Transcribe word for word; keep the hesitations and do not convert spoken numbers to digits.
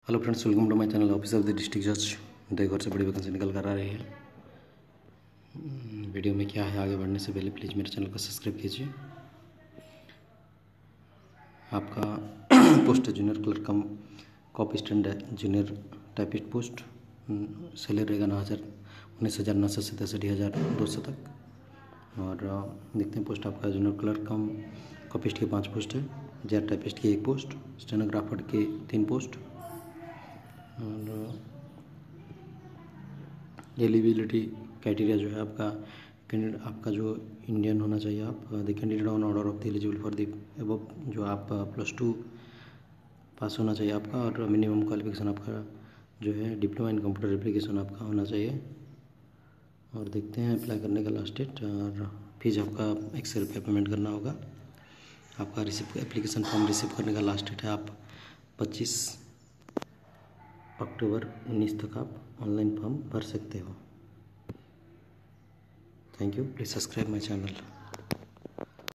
Hello friends, welcome to my channel office of the district जज। देवघर से बड़ी vacancy निकल कर आ रही है। वीडियो में क्या है, आगे बढ़ने से पहले प्लीज़ मेरे चैनल को सब्सक्राइब कीजिए। आपका पोस्ट है junior clerk cum copy stand है, जूनियर टाइपिस्ट पोस्ट। सैलरी रहेगा नौ हज़ार उन्नीस हज़ार नौ सौ से तिरसठ हज़ार दो सौ तक। और देखते हैं पोस्ट आपका जूनियर क्लर्क कम कॉपिस्ट के पाँच पोस्ट है, जेआर टाइपिस्ट की एक पोस्ट, स्टेनोग्राफर के तीन पोस्ट। और एलिजिबिलिटी क्राइटेरिया जो है आपका कैंडिडेट आपका जो इंडियन होना चाहिए। आप the candidate on order of the eligible for the above जो आप प्लस टू पास होना चाहिए आपका, और मिनिमम क्वालिफिकेशन आपका जो है डिप्लोमा इन कंप्यूटर एप्लीकेशन आपका होना चाहिए। और देखते हैं अप्लाई करने का लास्ट डेट, और फीस आपका एक सौ रुपये पेमेंट करना होगा। आपका रिसिव एप्लीकेशन फॉर्म रिसीव करने का लास्ट डेट है आप पच्चीस अक्टूबर उन्नीस तक आप ऑनलाइन फॉर्म भर सकते हो। Thank you, please subscribe my channel.